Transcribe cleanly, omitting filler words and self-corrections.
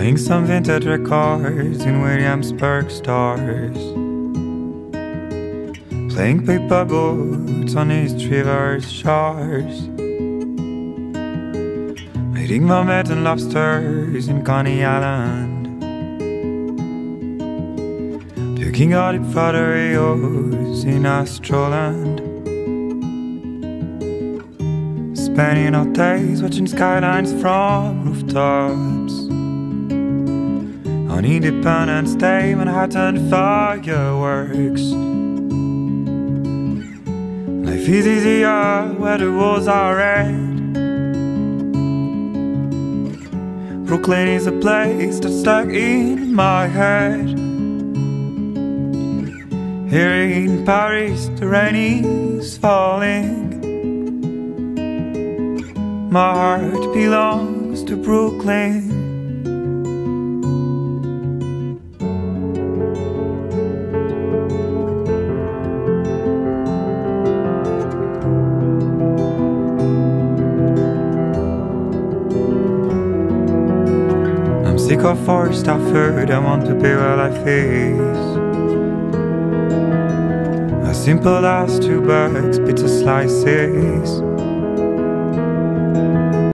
Playing some vintage records in Williamsburg stars, playing paper boats on East River's shores, eating mermaids and lobsters in Coney Island, puking out at Frodeos in Astroland, spending our days watching skylines from rooftops on Independence Day, Manhattan fireworks. Life is easier where the walls are red. Brooklyn is a place that's stuck in my head. Here in Paris the rain is falling. My heart belongs to Brooklyn. Sick of forced effort, I want to be where life is. As simple as 2 bucks, pizza slices.